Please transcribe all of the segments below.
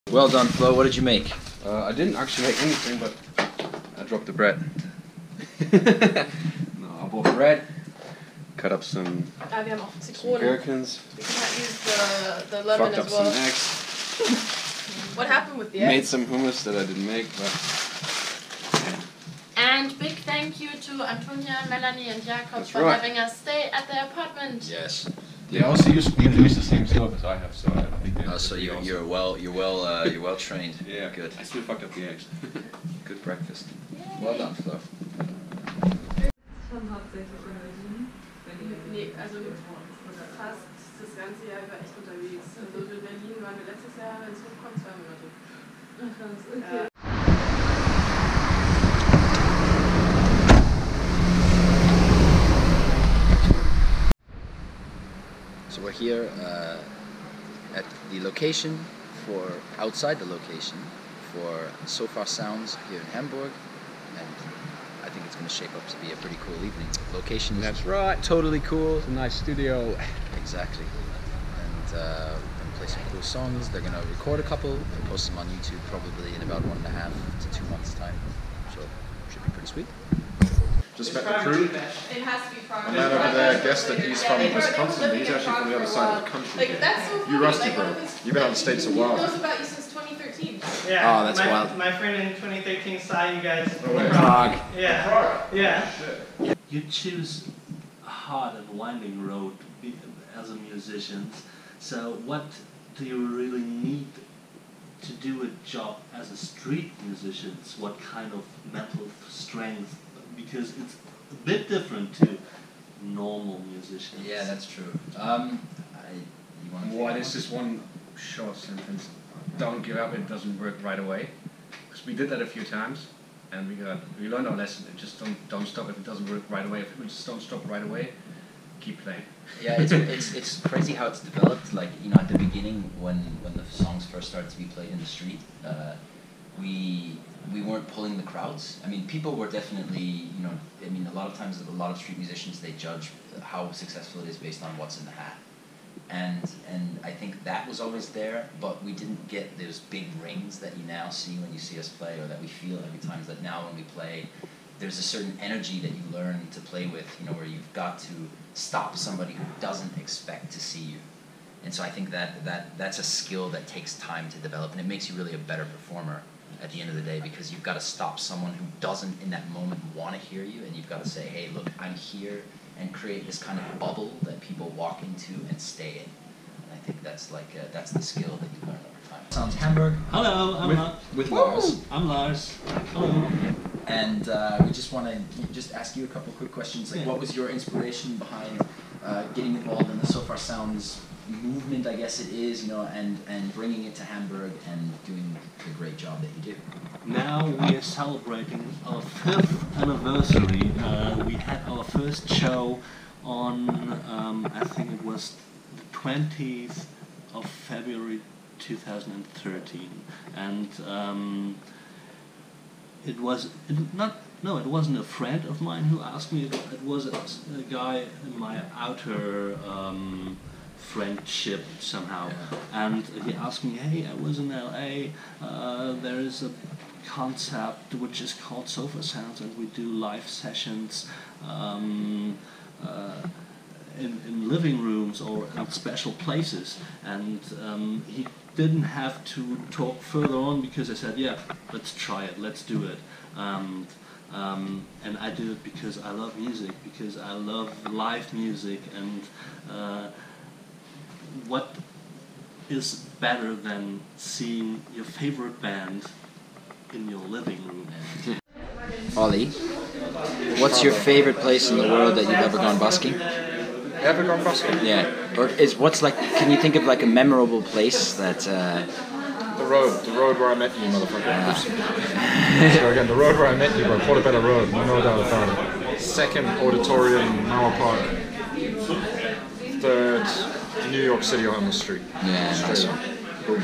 Well done, Flo. What did you make? I didn't actually make anything, but I dropped the bread. No, I bought bread, cut up some wir haben auch Zitronen. gherkins, We can use the lemon fucked up as well. some eggs, What happened with the eggs? made some hummus that I didn't make, but... And big thank you to Antonia, Melanie and Jakob for having us stay at their apartment. Yes. They also use the same stove as I have, so I think they So you're well trained. Yeah, Good. I still fucked up the eggs. Good breakfast. Well done, Flo. Schon hauptsächlich in Berlin. Nee, also fast das ganze Jahr über echt unterwegs. Also in Berlin waren wir letztes Jahr, wenn es hochkommt, 2 Monate. Ach krass, okay. So we're here at the location outside the location for Sofar Sounds here in Hamburg, and I think it's going to shape up to be a pretty cool evening. Location is That's right. Totally cool. It's a nice studio. Exactly. And we're going to play some cool songs. They're going to record a couple and post them on YouTube probably in about 1.5 to 2 months time. So it should be pretty sweet. Just met the crew. It has to be from The man over there guessed that he's from Wisconsin, but he's actually from the other side of the country. Like, that's so funny. You rusty, like, bro. You've been out in the States a He while. knows about you since 2013. Yeah. Oh, that's wild. My friend in 2013 saw you guys. Prague. Yeah. Yeah. You choose a hard and winding road as a musician. So what do you really need to do a job as a street musician? What kind of mental strength? Because it's a bit different to normal musicians. Yeah, that's true. What is this one short sentence? Don't give up, it doesn't work right away. Because we did that a few times, and we learned our lesson. Just don't stop if it doesn't work right away. If we just don't stop right away, keep playing. Yeah, it's crazy how it's developed. Like, you know, at the beginning when the songs first started to be played in the street, we weren't pulling the crowds. I mean, people were definitely, you know, I mean, a lot of times a lot of street musicians, they judge how successful it is based on what's in the hat. And I think that was always there, but we didn't get those big rings that you now see when you see us play, or that we feel every time. That now when we play, there's a certain energy that you learn to play with, you know, where you've got to stop somebody who doesn't expect to see you. And so I think that's a skill that takes time to develop, and it makes you really a better performer at the end of the day, because you've got to stop someone who doesn't in that moment want to hear you, and you've got to say, hey, look, I'm here, and create this kind of bubble that people walk into and stay in. And I think that's like that's the skill that you learn over time. Sounds Hamburg. Hello, I'm with Lars. I'm Lars. Hello. And we just want to ask you a couple quick questions. Like, what was your inspiration behind getting involved in the Sofar Sounds movement, I guess it is, you know, and bringing it to Hamburg and doing the great job that you do? Now we are celebrating our 5th anniversary. We had our first show on, I think it was the 20th of February 2013, and it wasn't a friend of mine who asked me. It was a guy in my outer friendship somehow, and he asked me, hey, I was in LA, there is a concept which is called Sofar Sounds, and we do live sessions in living rooms or in special places, and he didn't have to talk further on, because I said, yeah, let's try it, let's do it. And I did it because I love music, because I love live music, and what is better than seeing your favorite band in your living room? Ollie, what's your favorite place in the world that you've ever gone busking? Ever gone busking? Yeah. Or can you think of like a memorable place that... The road where I met you, motherfucker. So again, the road where I met you, bro, Portobello Road, no doubt about it. 2nd Auditorium, Mauer Park. 3rd, New York City on the street. Yeah, nice one. Boom.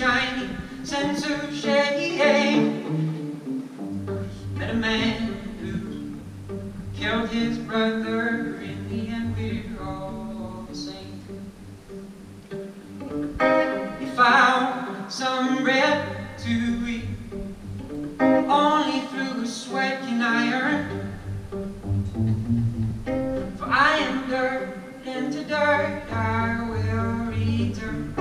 shiny sense of shame. Met a man who killed his brother. In the end, we're all the same. He found some bread to eat. Only through sweat can I earn. For I am dirt, and to dirt I will return.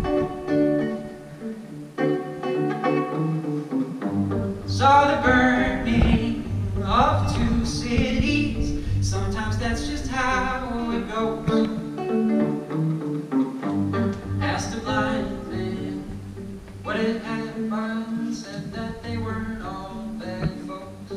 Saw the burning of two cities. Sometimes that's just how it goes. Asked a blind man what had happened, said that they weren't all bad folks.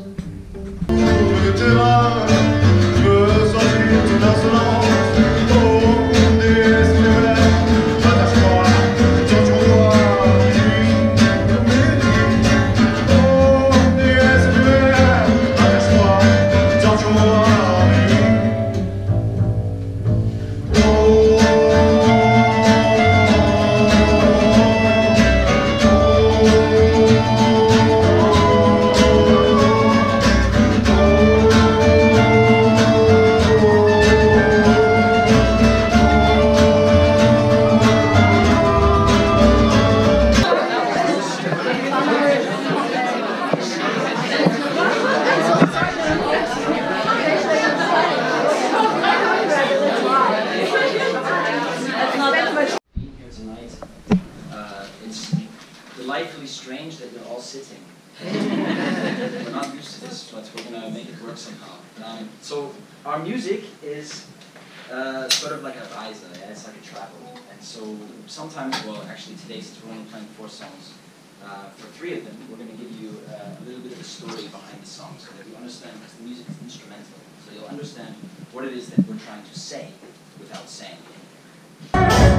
Delightfully strange that you're all sitting. We're not used to this, but we're going to make it work somehow. So our music is sort of like a reise, yeah? It's like a travel. And so sometimes, well, actually today, since we're only playing 4 songs, for 3 of them, we're going to give you a little bit of the story behind the song so that you understand, because the music is instrumental. So you'll understand what it is that we're trying to say without saying it.